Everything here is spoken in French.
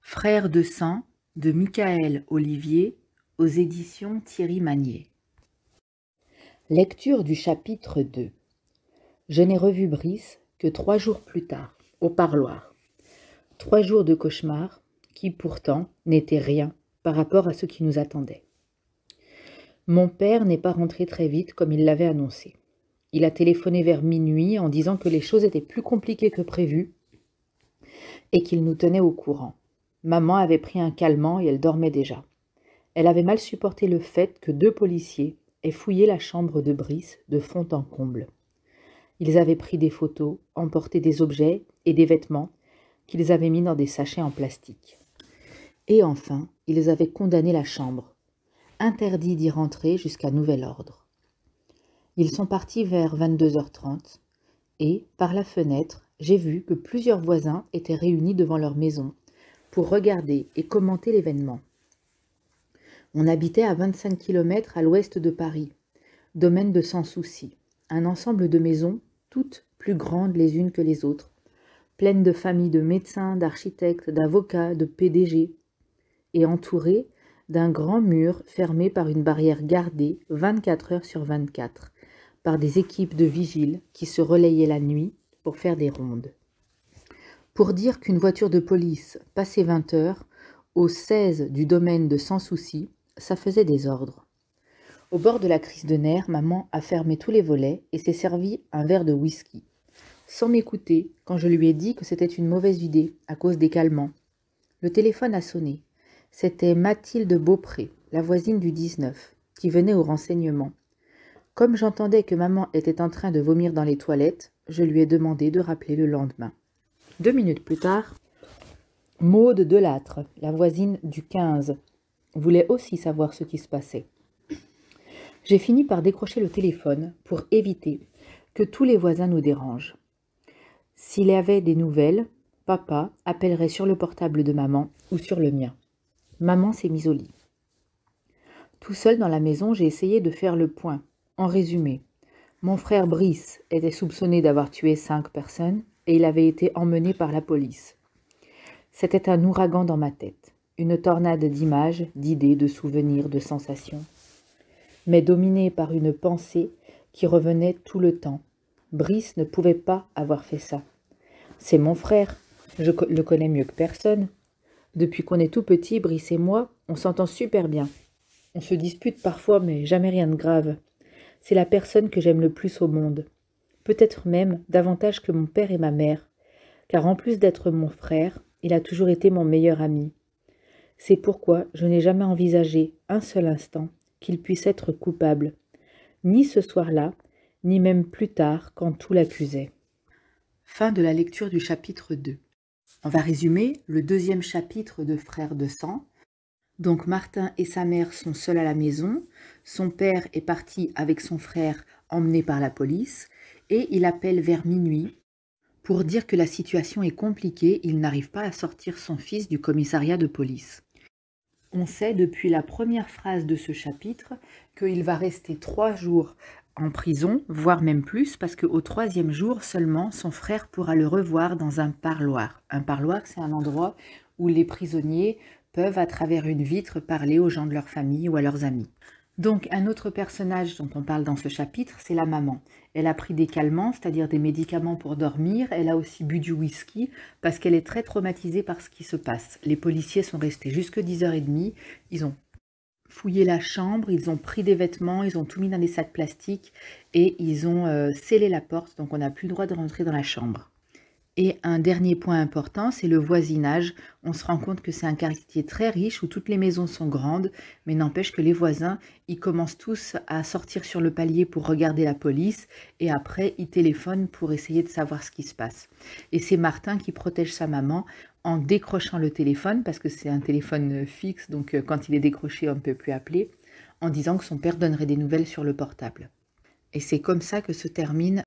Frères de sang de Michael Olivier aux éditions Thierry Magnier. Lecture du chapitre 2. Je n'ai revu Brice que 3 jours plus tard, au parloir. 3 jours de cauchemar qui, pourtant, n'étaient rien par rapport à ce qui nous attendait. Mon père n'est pas rentré très vite comme il l'avait annoncé. Il a téléphoné vers minuit en disant que les choses étaient plus compliquées que prévu et qu'il nous tenait au courant. Maman avait pris un calmant et elle dormait déjà. Elle avait mal supporté le fait que 2 policiers aient fouillé la chambre de Brice de fond en comble. Ils avaient pris des photos, emporté des objets et des vêtements qu'ils avaient mis dans des sachets en plastique. Et enfin, ils avaient condamné la chambre, interdit d'y rentrer jusqu'à nouvel ordre. Ils sont partis vers 22h30 et, par la fenêtre, j'ai vu que plusieurs voisins étaient réunis devant leur maison pour regarder et commenter l'événement. On habitait à 25 km à l'ouest de Paris, domaine de Sans Souci, un ensemble de maisons, toutes plus grandes les unes que les autres, pleines de familles de médecins, d'architectes, d'avocats, de PDG, et entourées d'un grand mur fermé par une barrière gardée 24 heures sur 24, par des équipes de vigiles qui se relayaient la nuit pour faire des rondes. Pour dire qu'une voiture de police passait 20 heures, au 16 du domaine de Sans Souci, ça faisait des ordres. Au bord de la crise de nerfs, maman a fermé tous les volets et s'est servi un verre de whisky, sans m'écouter quand je lui ai dit que c'était une mauvaise idée à cause des calmants. Le téléphone a sonné. C'était Mathilde Beaupré, la voisine du 19, qui venait au renseignement. Comme j'entendais que maman était en train de vomir dans les toilettes, je lui ai demandé de rappeler le lendemain. 2 minutes plus tard, Maude Delattre, la voisine du 15, voulait aussi savoir ce qui se passait. J'ai fini par décrocher le téléphone pour éviter que tous les voisins nous dérangent. S'il y avait des nouvelles, papa appellerait sur le portable de maman ou sur le mien. Maman s'est mise au lit. Tout seul dans la maison, j'ai essayé de faire le point. En résumé, mon frère Brice était soupçonné d'avoir tué 5 personnes et il avait été emmené par la police. C'était un ouragan dans ma tête, une tornade d'images, d'idées, de souvenirs, de sensations, mais dominée par une pensée qui revenait tout le temps. Brice ne pouvait pas avoir fait ça. C'est mon frère, je le connais mieux que personne. Depuis qu'on est tout petit, Brice et moi, on s'entend super bien. On se dispute parfois, mais jamais rien de grave. C'est la personne que j'aime le plus au monde. Peut-être même davantage que mon père et ma mère, car en plus d'être mon frère, il a toujours été mon meilleur ami. C'est pourquoi je n'ai jamais envisagé un seul instant qu'il puisse être coupable, ni ce soir-là, ni même plus tard quand tout l'accusait. Fin de la lecture du chapitre 2. On va résumer le 2e chapitre de Frères de sang. Donc Martin et sa mère sont seuls à la maison, son père est parti avec son frère emmené par la police, et il appelle vers minuit pour dire que la situation est compliquée, il n'arrive pas à sortir son fils du commissariat de police. On sait depuis la première phrase de ce chapitre qu'il va rester 3 jours en prison, voire même plus, parce qu'au 3e jour seulement, son frère pourra le revoir dans un parloir. Un parloir, c'est un endroit où les prisonniers peuvent, à travers une vitre, parler aux gens de leur famille ou à leurs amis. Donc, un autre personnage dont on parle dans ce chapitre, c'est la maman. Elle a pris des calmants, c'est-à-dire des médicaments pour dormir. Elle a aussi bu du whisky parce qu'elle est très traumatisée par ce qui se passe. Les policiers sont restés jusque 10h30. Ils ont fouillé la chambre, ils ont pris des vêtements, ils ont tout mis dans des sacs plastiques et ils ont scellé la porte. Donc, on n'a plus le droit de rentrer dans la chambre. Et un dernier point important, c'est le voisinage. On se rend compte que c'est un quartier très riche où toutes les maisons sont grandes, mais n'empêche que les voisins, ils commencent tous à sortir sur le palier pour regarder la police et après, ils téléphonent pour essayer de savoir ce qui se passe. Et c'est Martin qui protège sa maman en décrochant le téléphone, parce que c'est un téléphone fixe, donc quand il est décroché, on ne peut plus appeler, en disant que son père donnerait des nouvelles sur le portable. Et c'est comme ça que se termine